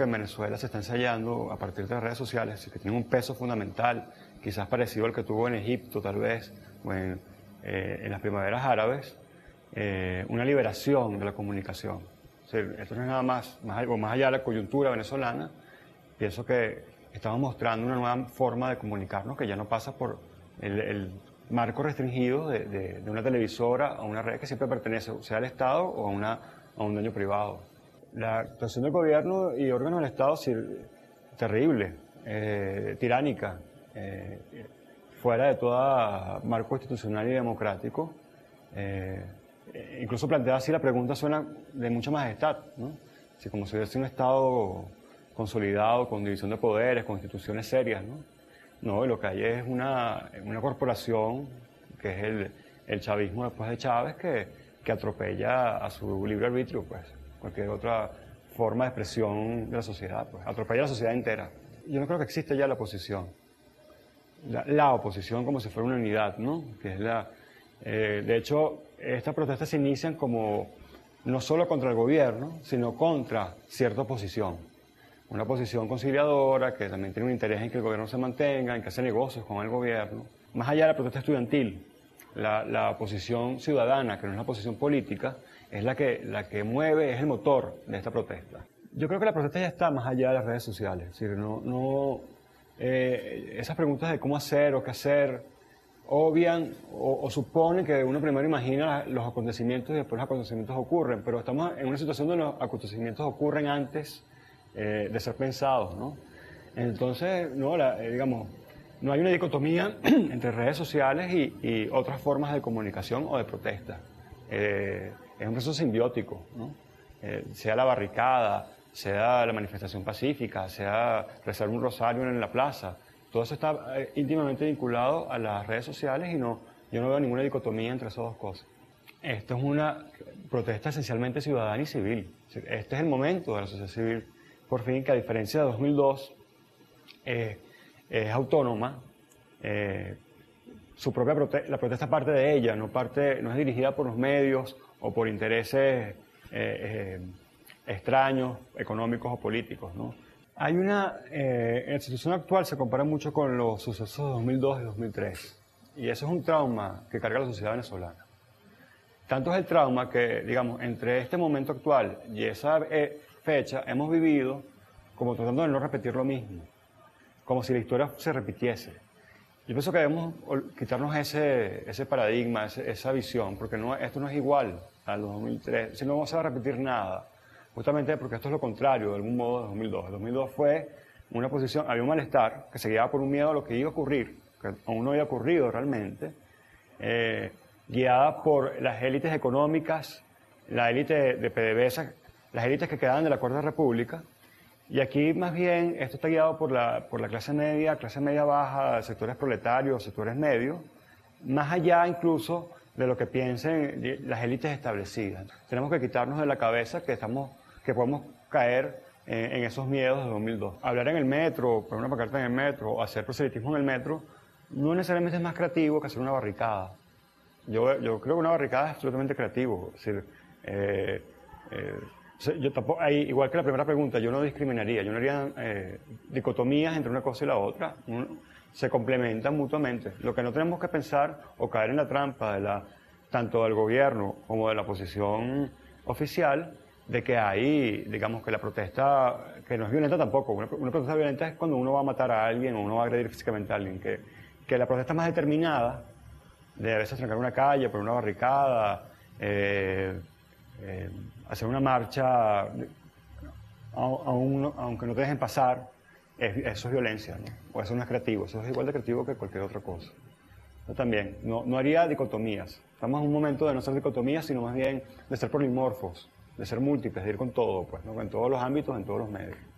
que en Venezuela se está ensayando a partir de las redes sociales, que tienen un peso fundamental, quizás parecido al que tuvo en Egipto tal vez, o en las primaveras árabes, una liberación de la comunicación. O sea, esto no es nada más allá de la coyuntura venezolana. Pienso que estamos mostrando una nueva forma de comunicarnos que ya no pasa por el marco restringido de una televisora a una red que siempre pertenece, sea al Estado o a un dueño privado. La actuación del gobierno y órganos del Estado es terrible, tiránica, fuera de todo marco institucional y democrático. Incluso planteada así la pregunta suena de mucha majestad, ¿no? Así como si hubiese un Estado consolidado, con división de poderes, con instituciones serias, ¿no? No, lo que hay es una corporación, que es el chavismo después de Chávez, que atropella a su libre arbitrio, pues, cualquier otra forma de expresión de la sociedad, pues, atropella a la sociedad entera. Yo no creo que existe ya la oposición. La oposición como si fuera una unidad, ¿no? Que es de hecho, estas protestas se inician como no solo contra el gobierno, sino contra cierta oposición. Una oposición conciliadora que también tiene un interés en que el gobierno se mantenga, en que hace negocios con el gobierno. Más allá de la protesta estudiantil, la oposición ciudadana, que no es una oposición política, es la que mueve, es el motor de esta protesta. Yo creo que la protesta ya está más allá de las redes sociales. Es decir, esas preguntas de cómo hacer o qué hacer obvian o suponen que uno primero imagina los acontecimientos y después los acontecimientos ocurren, pero estamos en una situación donde los acontecimientos ocurren antes de ser pensados, ¿no? Entonces, digamos, no hay una dicotomía entre redes sociales y otras formas de comunicación o de protesta. Es un proceso simbiótico, ¿no? Sea la barricada, sea la manifestación pacífica, sea rezar un rosario en la plaza, todo eso está íntimamente vinculado a las redes sociales y yo no veo ninguna dicotomía entre esas dos cosas. Esto es una protesta esencialmente ciudadana y civil. Este es el momento de la sociedad civil, por fin, que a diferencia de 2002, es autónoma. La protesta parte de ella, no es dirigida por los medios o por intereses extraños, económicos o políticos, ¿no? En la situación actual se compara mucho con los sucesos de 2002 y 2003, y eso es un trauma que carga la sociedad venezolana. Tanto es el trauma que, digamos, entre este momento actual y esa fecha hemos vivido como tratando de no repetir lo mismo, como si la historia se repitiese. Yo pienso que debemos quitarnos ese paradigma, esa visión, porque esto no es igual al 2003, si no se va a repetir nada. Justamente porque esto es lo contrario, de algún modo, de 2002. El 2002 fue una posición, había un malestar que se guiaba por un miedo a lo que iba a ocurrir, que aún no había ocurrido realmente, guiada por las élites económicas, la élite de PDVSA, las élites que quedaban de la Cuarta República. Y aquí, más bien, esto está guiado por la clase media baja, sectores proletarios, sectores medios, más allá incluso de lo que piensen las élites establecidas. Tenemos que quitarnos de la cabeza que podemos caer en esos miedos de 2002. Hablar en el metro, poner una pancarta en el metro, o hacer proselitismo en el metro, no necesariamente es más creativo que hacer una barricada. Yo creo que una barricada es absolutamente creativo. Es decir, yo tampoco, igual que la primera pregunta, yo no discriminaría, yo no haría dicotomías entre una cosa y la otra. Se complementan mutuamente. Lo que no tenemos que pensar o caer en la trampa tanto del gobierno como de la oposición oficial, de que digamos, que la protesta, que no es violenta tampoco. Una protesta violenta es cuando uno va a matar a alguien o uno va a agredir físicamente a alguien. Que la protesta más determinada, de a veces trancar una calle, poner una barricada, hacer una marcha, aunque no te dejen pasar, eso es violencia, ¿no? O eso no es creativo, eso es igual de creativo que cualquier otra cosa. Yo también, no haría dicotomías. Estamos en un momento de no ser dicotomías, sino más bien de ser polimorfos, de ser múltiples, de ir con todo, pues, ¿no? En todos los ámbitos, en todos los medios.